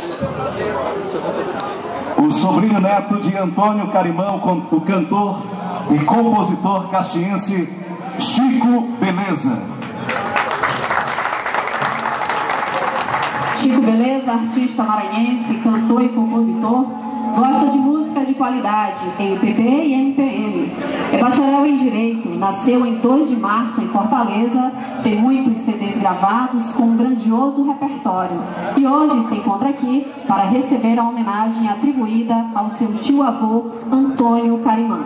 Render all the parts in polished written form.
O sobrinho neto de Antônio Carimã, o cantor e compositor caxiense Chico Beleza. Chico Beleza, artista maranhense, cantor e compositor, gosta de música de qualidade, MPB e MPM. É bacharel em Direito, nasceu em 2 de março em Fortaleza, tem muitos CDs gravados com um grandioso repertório. E hoje se encontra aqui para receber a homenagem atribuída ao seu tio-avô, Antônio Carimã.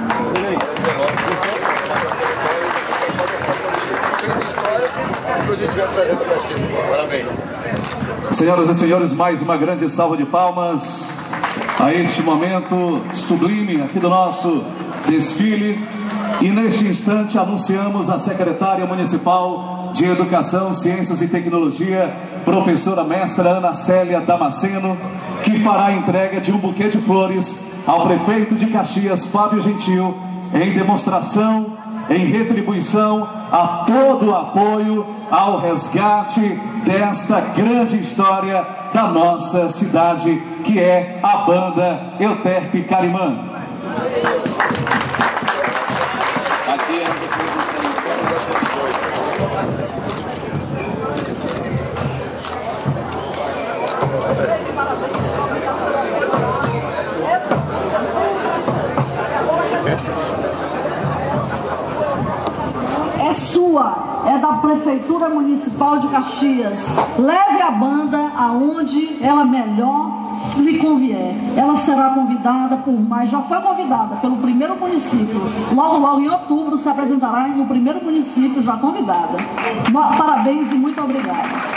Senhoras e senhores, mais uma grande salva de palmas a este momento sublime aqui do nosso desfile. E neste instante anunciamos a secretária municipal de Educação, Ciências e Tecnologia, professora mestra Ana Célia Damasceno, que fará a entrega de um buquê de flores ao prefeito de Caxias, Fábio Gentil, em demonstração, em retribuição a todo o apoio ao resgate desta grande história da nossa cidade, que é a banda Euterpe Carimã. É sua, é da Prefeitura Municipal de Caxias. Leve a banda aonde ela melhor lhe convier. Ela será convidada por mais, já foi convidada pelo primeiro município. Logo, logo em outubro se apresentará no primeiro município já convidada. Parabéns e muito obrigada.